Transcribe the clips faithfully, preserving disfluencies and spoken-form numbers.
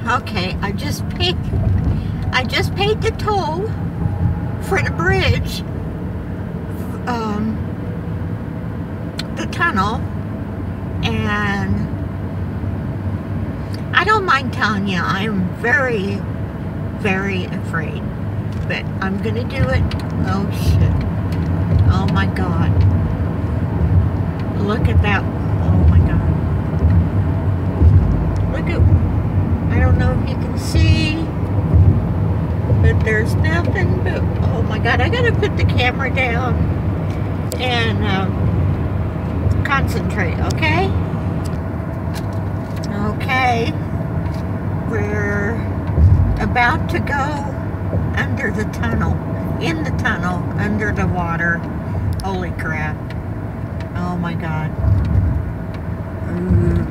Okay, I just paid I just paid the toll for the bridge, um, the tunnel, and I don't mind telling you, I'm very, very afraid, but I'm gonna do it. Oh shit. Oh my God. Look at that. Oh my God. Look at, I don't know if you can see, but there's nothing but, oh my God, I gotta put the camera down and um, concentrate, okay? Okay, we're about to go under the tunnel, in the tunnel, under the water. Holy crap. Oh my God. Ooh.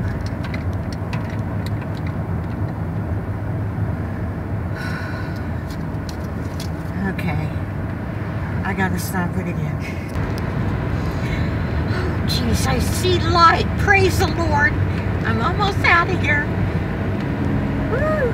Okay, I gotta stop it again. Oh, jeez, I see light. Praise the Lord. I'm almost out of here. Woo.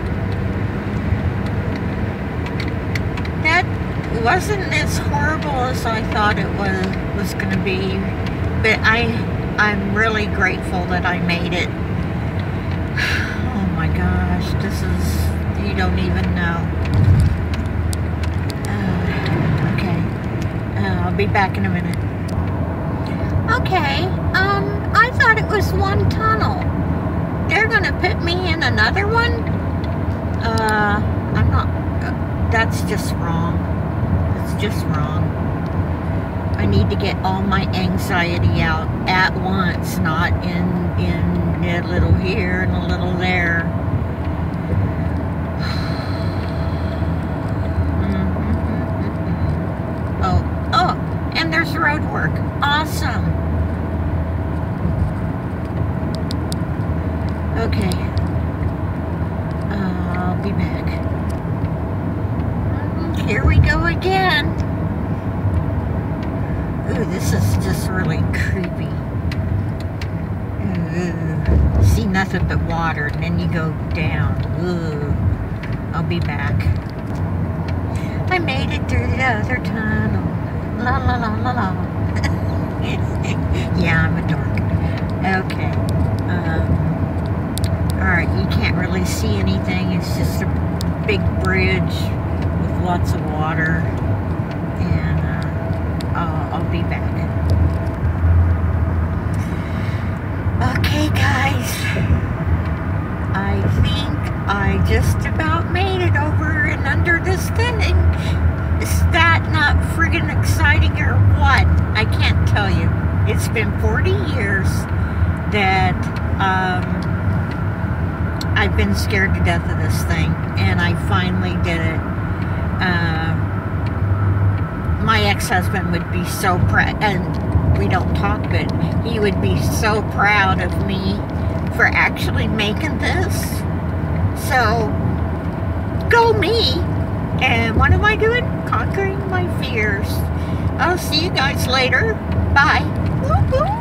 That wasn't as horrible as I thought it was was going to be, but I I'm really grateful that I made it. Oh my gosh, this is, you don't even know. I'll be back in a minute. Okay, um, I thought it was one tunnel. They're gonna put me in another one? Uh, I'm not, uh, that's just wrong. That's just wrong. I need to get all my anxiety out at once, not in, in a little here and a little there. There's road work. Awesome. Okay. Uh, I'll be back. Here we go again. Ooh, this is just really creepy. Ooh. See nothing but water, and then you go down. Ooh. I'll be back. I made it through the other tunnel. La la la la la. Yeah, I'm a dork. Okay. Um, Alright, you can't really see anything. It's just a big bridge with lots of water. And uh, I'll, I'll be back. Okay, guys. I think I just about made it over and under this thing. Is that not friggin' exciting or what? I can't tell you. It's been forty years that um, I've been scared to death of this thing, and I finally did it. Uh, my ex-husband would be so proud, and we don't talk, but he would be so proud of me for actually making this. So, go me! And what am I doing? Conquering my fears. I'll see you guys later. Bye. Woo-hoo.